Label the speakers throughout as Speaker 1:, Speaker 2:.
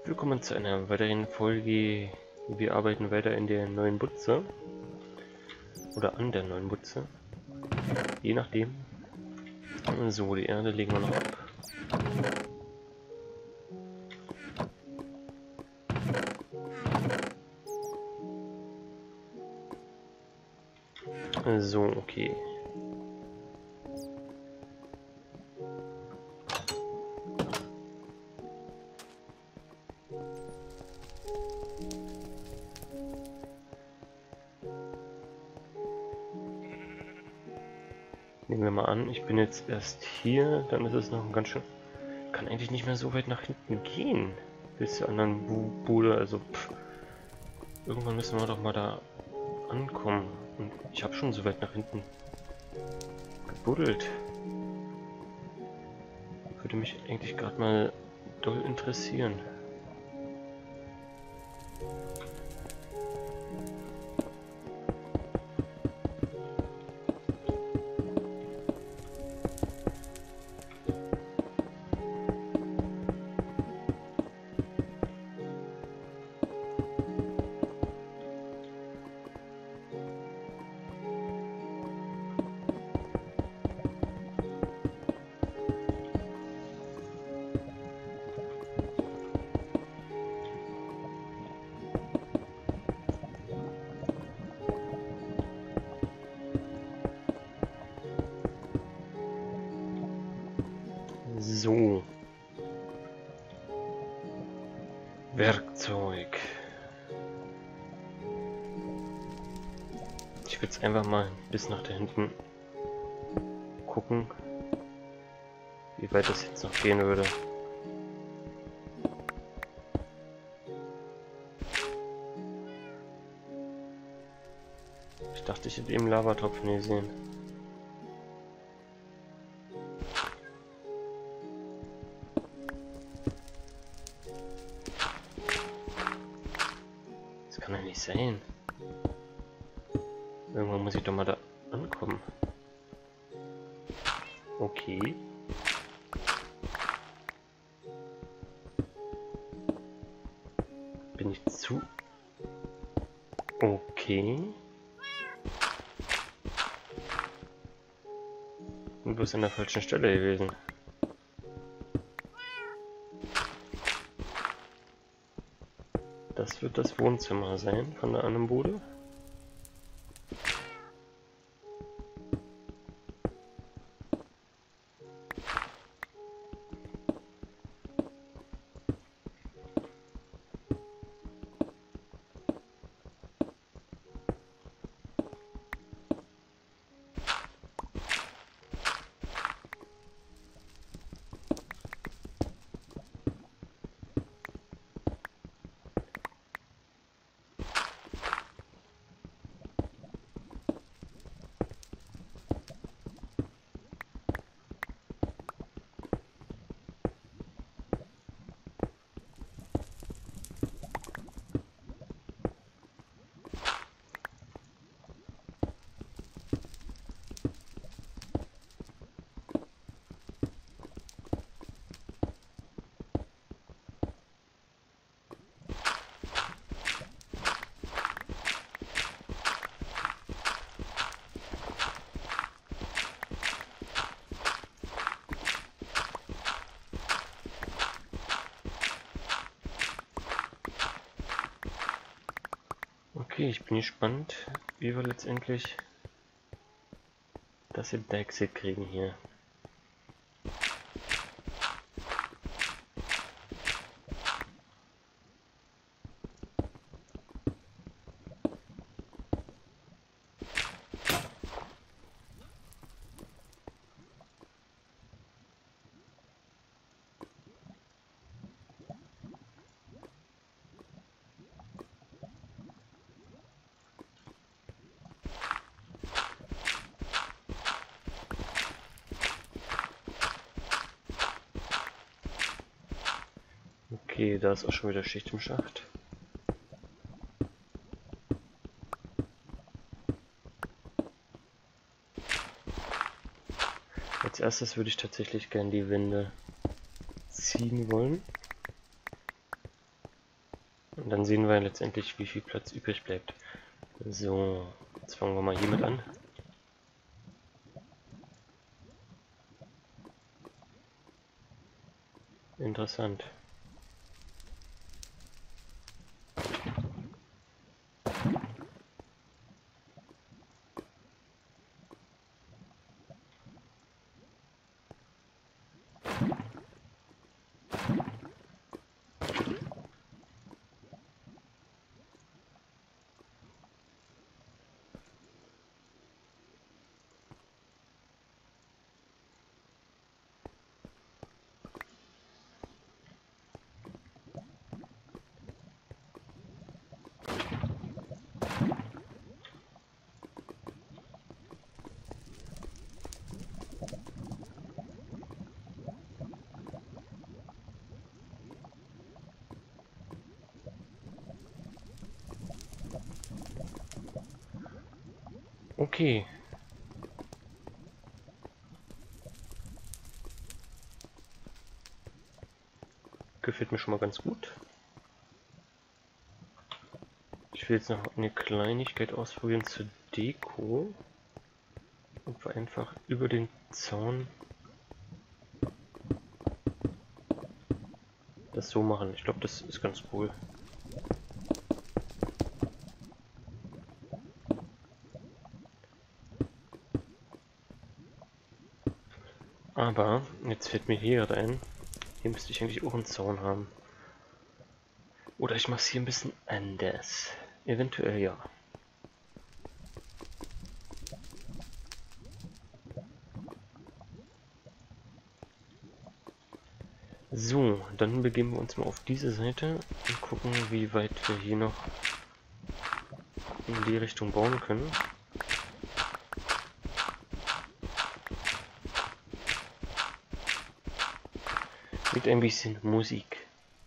Speaker 1: Willkommen zu einer weiteren Folge. Wir arbeiten weiter in der neuen Butze. Oder an der neuen Butze. Je nachdem. So, die Erde legen wir noch ab. So, okay. Nehmen wir mal an, ich bin jetzt erst hier, dann ist es noch ein ganz schön... Kann eigentlich nicht mehr so weit nach hinten gehen. Bis zur anderen Bude, also irgendwann müssen wir doch mal da ankommen. Und ich habe schon so weit nach hinten gebuddelt. Würde mich eigentlich gerade mal doll interessieren. So. Werkzeug. Ich will jetzt einfach mal bis nach da hinten gucken, wie weit das jetzt noch gehen würde. Ich dachte, ich hätte eben Lavatropfen gesehen. Das kann ja nicht sein. Irgendwann muss ich doch mal da ankommen. Okay. Bin ich zu... Okay. Und bloß an der falschen Stelle gewesen. Das wird das Wohnzimmer sein von der anderen Bude. Okay, ich bin gespannt, wie wir letztendlich das im Exit kriegen hier. Okay, da ist auch schon wieder Schicht im Schacht. Als erstes würde ich tatsächlich gerne die Wände ziehen wollen. Und dann sehen wir letztendlich, wie viel Platz übrig bleibt. So, jetzt fangen wir mal hiermit an. Interessant. Okay. Gefällt mir schon mal ganz gut. Ich will jetzt noch eine Kleinigkeit ausprobieren zur Deko. Und wir einfach über den Zaun das so machen. Ich glaube, das ist ganz cool. Aber jetzt fällt mir hier gerade ein, hier müsste ich eigentlich auch einen Zaun haben. Oder ich mache es hier ein bisschen anders. Eventuell ja. So, dann begeben wir uns mal auf diese Seite und gucken, wie weit wir hier noch in die Richtung bauen können. Mit ein bisschen Musik.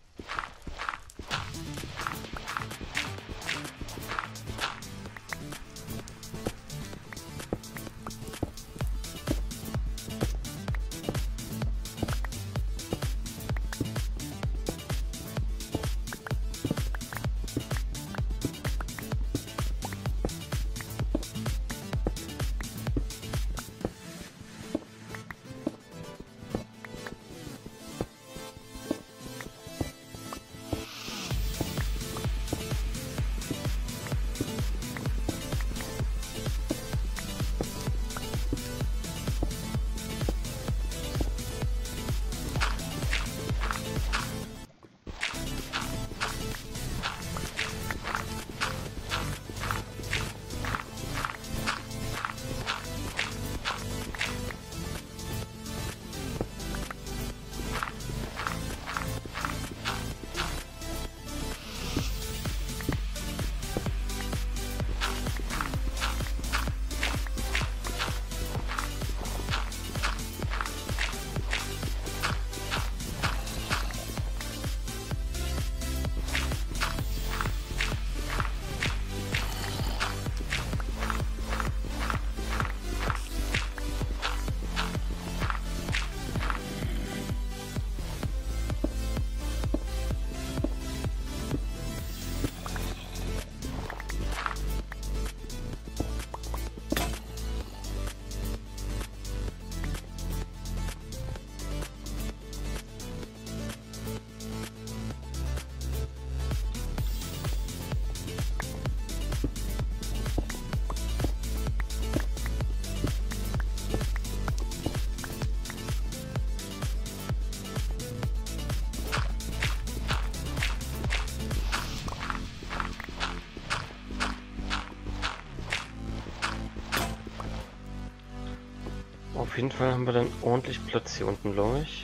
Speaker 1: Auf jeden Fall haben wir dann ordentlich Platz hier unten, glaube ich.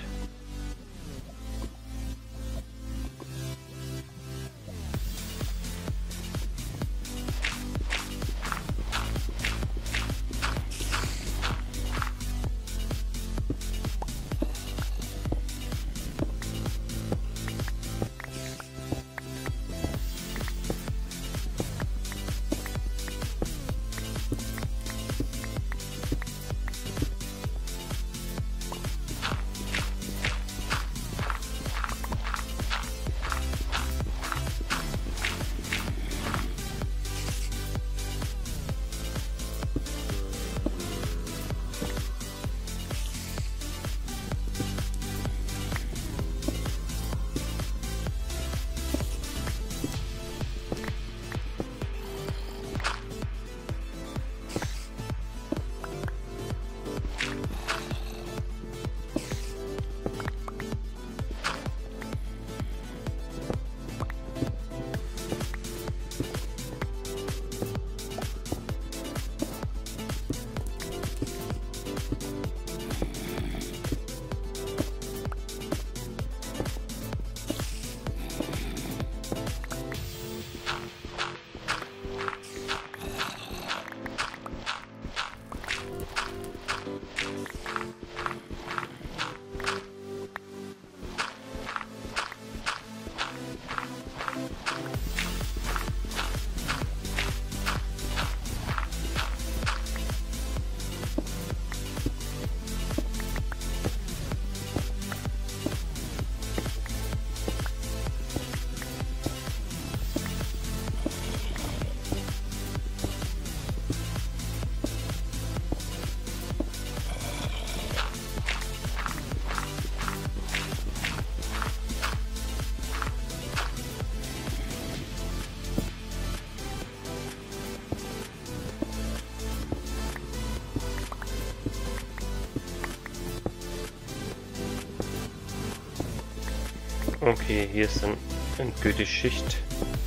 Speaker 1: Okay, hier ist dann endgültig Schicht.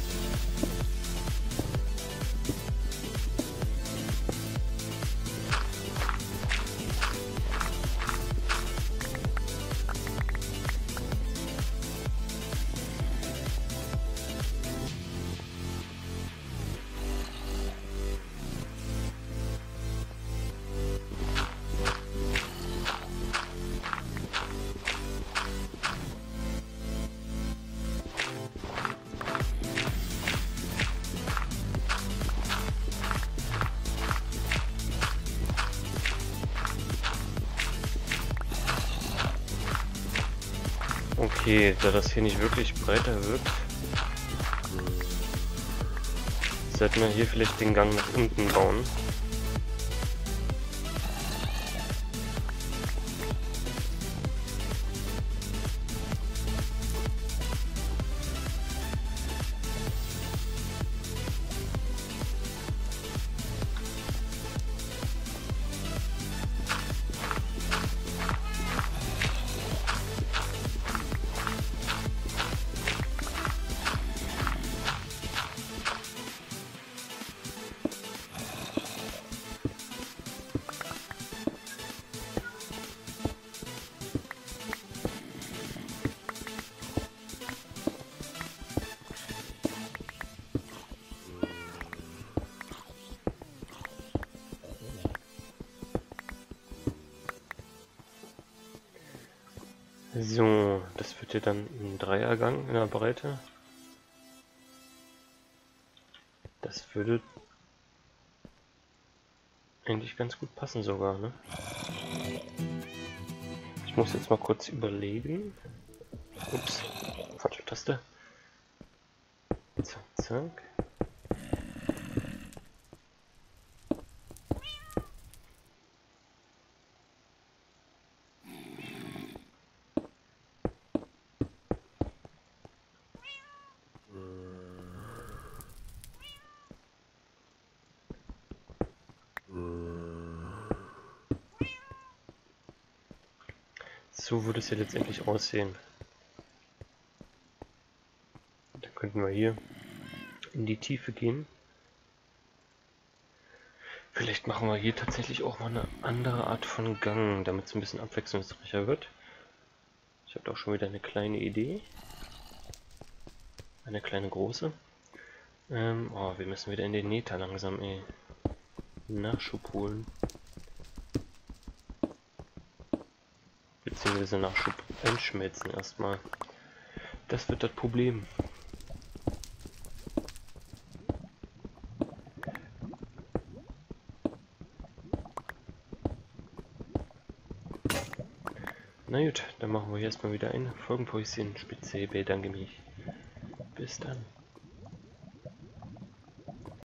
Speaker 1: Okay, da das hier nicht wirklich breiter wird, sollten wir hier vielleicht den Gang nach unten bauen. So, das wird hier dann ein Dreiergang in der Breite. Das würde eigentlich ganz gut passen sogar, ne? Ich muss jetzt mal kurz überlegen. Ups, falsche Taste. Zack, zack. So würde es ja letztendlich aussehen. Dann könnten wir hier in die Tiefe gehen. Vielleicht machen wir hier tatsächlich auch mal eine andere Art von Gang, damit es ein bisschen abwechslungsreicher wird. Ich habe auch schon wieder eine kleine Idee. Eine kleine große. Oh, wir müssen wieder in den Nether langsam, ey. Nachschub holen. Beziehungsweise Nachschub einschmelzen erstmal. Das wird das Problem. Na gut, dann machen wir hier erstmal wieder ein Folgenpäuschen. Spitze, bedanke mich. Bis dann.